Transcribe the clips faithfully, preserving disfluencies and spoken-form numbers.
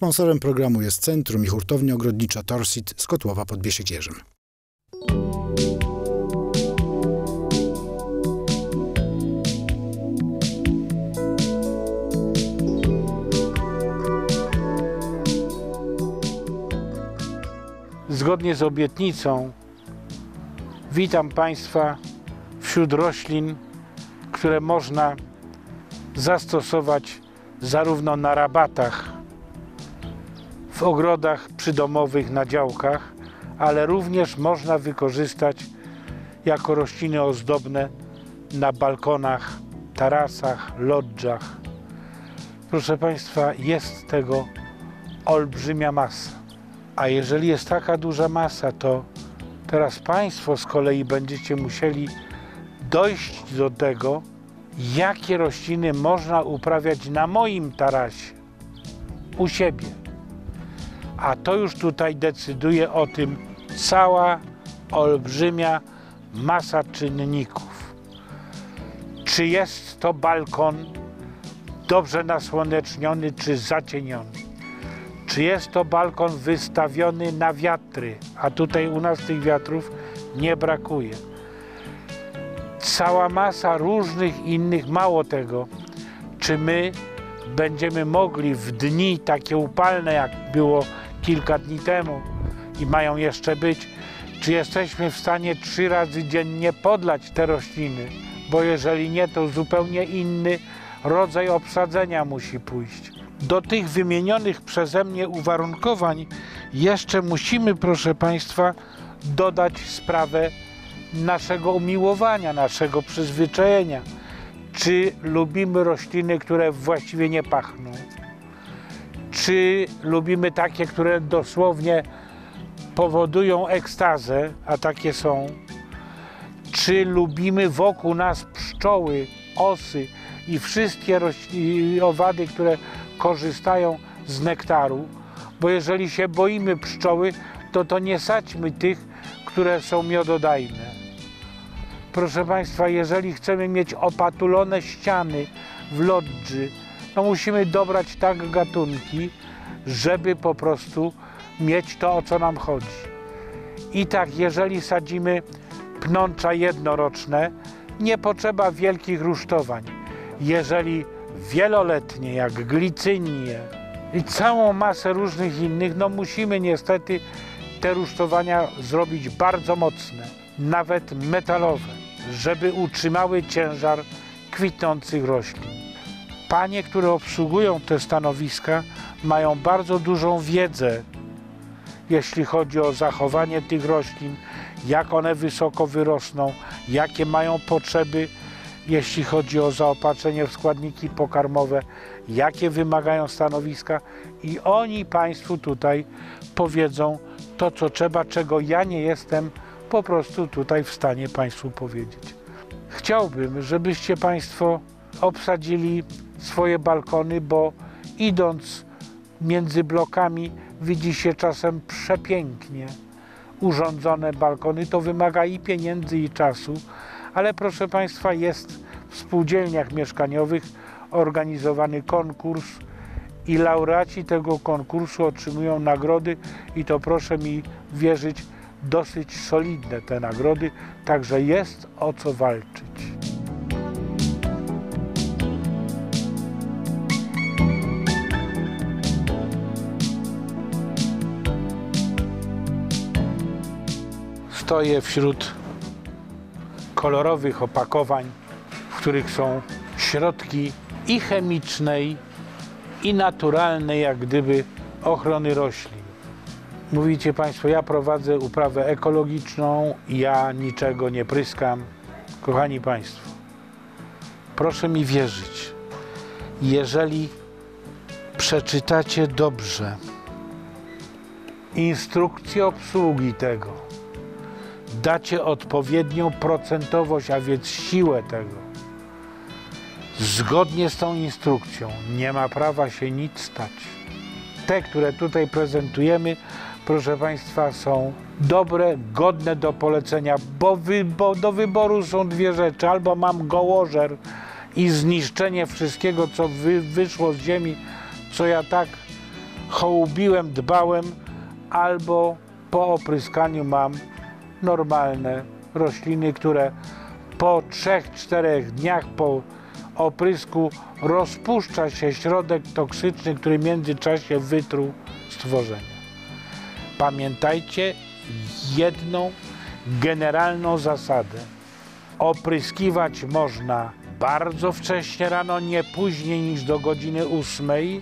Sponsorem programu jest Centrum i Hurtownia Ogrodnicza Torsit z Kotłowa pod Biesiecierzem. Zgodnie z obietnicą witam Państwa wśród roślin, które można zastosować zarówno na rabatach, w ogrodach przydomowych, na działkach, ale również można wykorzystać jako rośliny ozdobne na balkonach, tarasach, lodżach. Proszę Państwa, jest tego olbrzymia masa. A jeżeli jest taka duża masa, to teraz Państwo z kolei będziecie musieli dojść do tego, jakie rośliny można uprawiać na moim tarasie, u siebie. A to już tutaj decyduje o tym cała olbrzymia masa czynników. Czy jest to balkon dobrze nasłoneczniony, czy zacieniony? Czy jest to balkon wystawiony na wiatry? A tutaj u nas tych wiatrów nie brakuje. Cała masa różnych innych, mało tego, czy my będziemy mogli w dni takie upalne, jak było kilka dni temu i mają jeszcze być, czy jesteśmy w stanie trzy razy dziennie podlać te rośliny, bo jeżeli nie, to zupełnie inny rodzaj obsadzenia musi pójść. Do tych wymienionych przeze mnie uwarunkowań jeszcze musimy, proszę Państwa, dodać sprawę naszego umiłowania, naszego przyzwyczajenia. Czy lubimy rośliny, które właściwie nie pachną? Czy lubimy takie, które dosłownie powodują ekstazę, a takie są? Czy lubimy wokół nas pszczoły, osy i wszystkie rośliny, owady, które korzystają z nektaru? Bo jeżeli się boimy pszczoły, to to nie sadźmy tych, które są miododajne. Proszę Państwa, jeżeli chcemy mieć opatulone ściany w lodży, to musimy dobrać tak gatunki, żeby po prostu mieć to, o co nam chodzi. I tak, jeżeli sadzimy pnącza jednoroczne, nie potrzeba wielkich rusztowań. Jeżeli wieloletnie, jak glicynie i całą masę różnych innych, no musimy niestety te rusztowania zrobić bardzo mocne, nawet metalowe, żeby utrzymały ciężar kwitnących roślin. Panie, które obsługują te stanowiska, mają bardzo dużą wiedzę, jeśli chodzi o zachowanie tych roślin, jak one wysoko wyrosną, jakie mają potrzeby, jeśli chodzi o zaopatrzenie w składniki pokarmowe, jakie wymagają stanowiska, i oni Państwu tutaj powiedzą to, co trzeba, czego ja nie jestem po prostu tutaj w stanie Państwu powiedzieć. Chciałbym, żebyście Państwo obsadzili swoje balkony, bo idąc między blokami widzi się czasem przepięknie urządzone balkony. To wymaga i pieniędzy, i czasu, ale proszę Państwa, jest w spółdzielniach mieszkaniowych organizowany konkurs i laureaci tego konkursu otrzymują nagrody, i to, proszę mi wierzyć, dosyć solidne te nagrody, także jest o co walczyć. Stoję wśród kolorowych opakowań, w których są środki i chemicznej, i naturalnej, jak gdyby, ochrony roślin. Mówicie Państwo, ja prowadzę uprawę ekologiczną, ja niczego nie pryskam. Kochani Państwo, proszę mi wierzyć, jeżeli przeczytacie dobrze instrukcję obsługi tego, dacie odpowiednią procentowość, a więc siłę tego, zgodnie z tą instrukcją, nie ma prawa się nic stać. Te, które tutaj prezentujemy, proszę Państwa, są dobre, godne do polecenia, bo, wy, bo do wyboru są dwie rzeczy. Albo mam gołożer i zniszczenie wszystkiego, co wy, wyszło z ziemi, co ja tak hołubiłem, dbałem, albo po opryskaniu mam normalne rośliny, które po trzech, czterech dniach po oprysku rozpuszcza się środek toksyczny, który w międzyczasie wytruł stworzenia. Pamiętajcie jedną generalną zasadę. Opryskiwać można bardzo wcześnie rano, nie później niż do godziny ósmej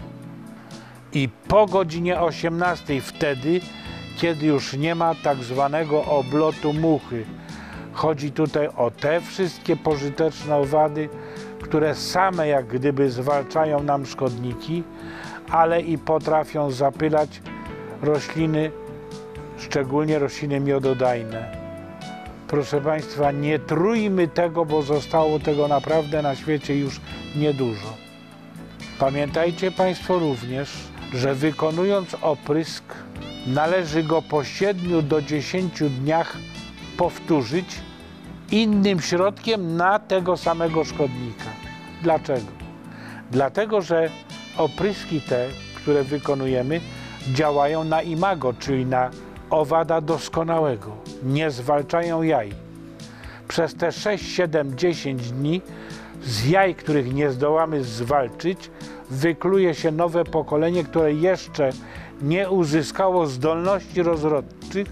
i po godzinie osiemnastej wtedy, kiedy już nie ma tak zwanego oblotu muchy. Chodzi tutaj o te wszystkie pożyteczne owady, które same jak gdyby zwalczają nam szkodniki, ale i potrafią zapylać rośliny, szczególnie rośliny miododajne. Proszę Państwa, nie trójmy tego, bo zostało tego naprawdę na świecie już niedużo. Pamiętajcie Państwo również, że wykonując oprysk, należy go po siedmiu do dziesięciu dniach powtórzyć innym środkiem na tego samego szkodnika. Dlaczego? Dlatego, że opryski te, które wykonujemy, działają na imago, czyli na owada doskonałego. Nie zwalczają jaj. Przez te sześć, siedem, dziesięć dni z jaj, których nie zdołamy zwalczyć, wykluje się nowe pokolenie, które jeszcze nie uzyskało zdolności rozrodczych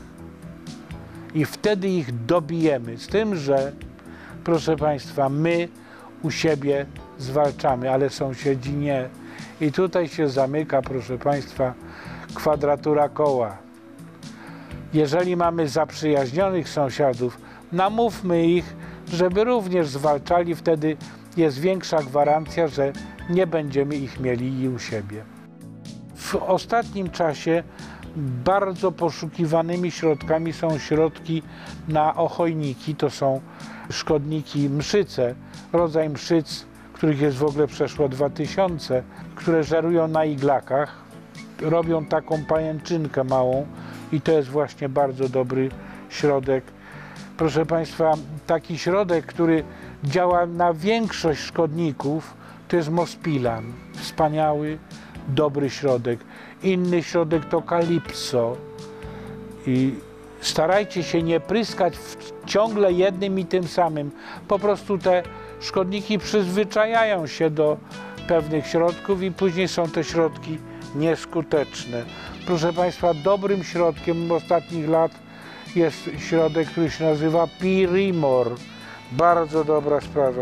i wtedy ich dobijemy. Z tym, że, proszę Państwa, my u siebie zwalczamy, ale sąsiedzi nie. I tutaj się zamyka, proszę Państwa, kwadratura koła. Jeżeli mamy zaprzyjaźnionych sąsiadów, namówmy ich, żeby również zwalczali, wtedy jest większa gwarancja, że nie będziemy ich mieli i u siebie. W ostatnim czasie bardzo poszukiwanymi środkami są środki na ochojniki, to są szkodniki mszyce, rodzaj mszyc, których jest w ogóle przeszło dwa tysiące, które żerują na iglakach, robią taką pajęczynkę małą i to jest właśnie bardzo dobry środek. Proszę Państwa, taki środek, który działa na większość szkodników, to jest Mospilan. Wspaniały, dobry środek. Inny środek to Calypso. I starajcie się nie pryskać ciągle jednym i tym samym. Po prostu te szkodniki przyzwyczajają się do pewnych środków i później są te środki nieskuteczne. Proszę Państwa, dobrym środkiem ostatnich lat jest środek, który się nazywa Pirimor. Bardzo dobra sprawa.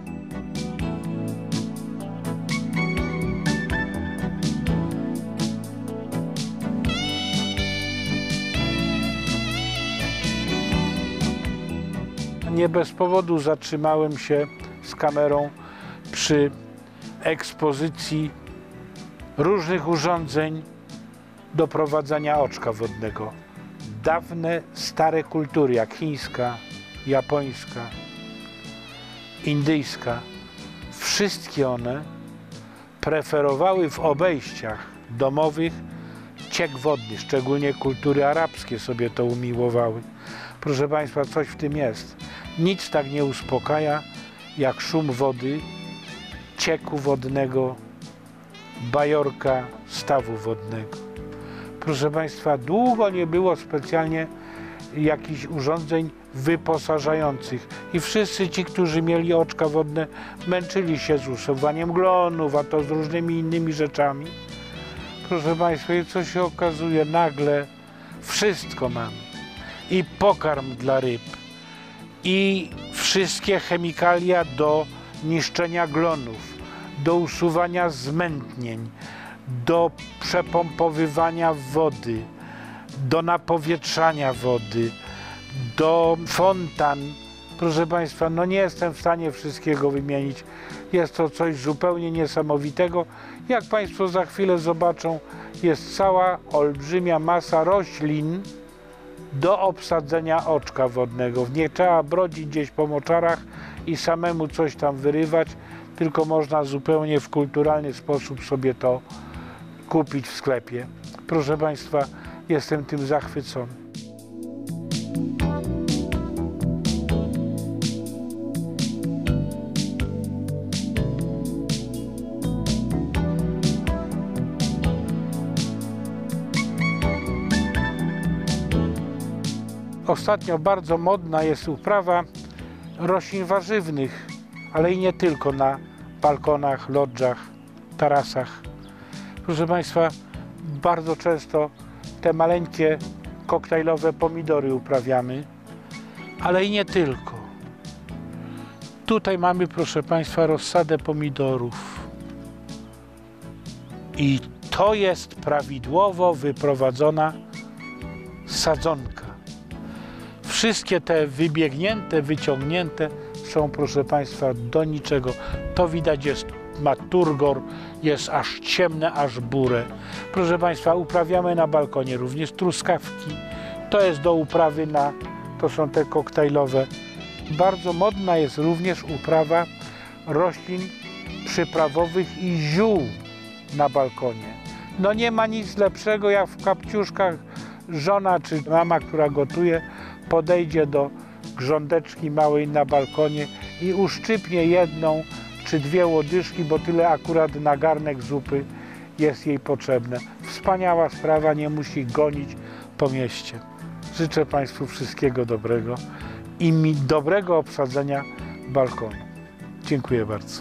Nie bez powodu zatrzymałem się z kamerą przy ekspozycji różnych urządzeń do prowadzenia oczka wodnego. Dawne, stare kultury, jak chińska, japońska, indyjska, wszystkie one preferowały w obejściach domowych ciek wodny, szczególnie kultury arabskie sobie to umiłowały. Proszę Państwa, coś w tym jest. Nic tak nie uspokaja jak szum wody, cieku wodnego, bajorka stawu wodnego. Proszę Państwa, długo nie było specjalnie jakichś urządzeń wyposażających i wszyscy ci, którzy mieli oczka wodne, męczyli się z usuwaniem glonów, a to z różnymi innymi rzeczami. Proszę Państwa, i co się okazuje, nagle wszystko mamy. I pokarm dla ryb, i wszystkie chemikalia do niszczenia glonów, do usuwania zmętnień, do przepompowywania wody, do napowietrzania wody, do fontan. Proszę Państwa, no nie jestem w stanie wszystkiego wymienić. Jest to coś zupełnie niesamowitego. Jak Państwo za chwilę zobaczą, jest cała olbrzymia masa roślin do obsadzenia oczka wodnego. Nie trzeba brodzić gdzieś po moczarach i samemu coś tam wyrywać, tylko można zupełnie w kulturalny sposób sobie to kupić w sklepie. Proszę Państwa, jestem tym zachwycony. Ostatnio bardzo modna jest uprawa roślin warzywnych, ale i nie tylko, na balkonach, lodżach, tarasach. Proszę Państwa, bardzo często te maleńkie koktajlowe pomidory uprawiamy, ale i nie tylko. Tutaj mamy, proszę Państwa, rozsadę pomidorów. I to jest prawidłowo wyprowadzona sadzonka. Wszystkie te wybiegnięte, wyciągnięte są, proszę Państwa, do niczego. To widać, jest, ma turgor, jest aż ciemne, aż burę. Proszę Państwa, uprawiamy na balkonie również truskawki. To jest do uprawy na, to są te koktajlowe. Bardzo modna jest również uprawa roślin przyprawowych i ziół na balkonie. No nie ma nic lepszego, jak w kapciuszkach żona czy mama, która gotuje, podejdzie do grządeczki małej na balkonie i uszczypnie jedną czy dwie łodyżki, bo tyle akurat na garnek zupy jest jej potrzebne. Wspaniała sprawa, nie musi gonić po mieście. Życzę Państwu wszystkiego dobrego i mi dobrego obsadzenia balkonu. Dziękuję bardzo.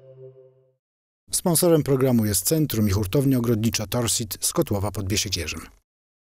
Sponsorem programu jest Centrum i Hurtownia Ogrodnicza Torsit z Kotłowa pod Biesiedzierzem.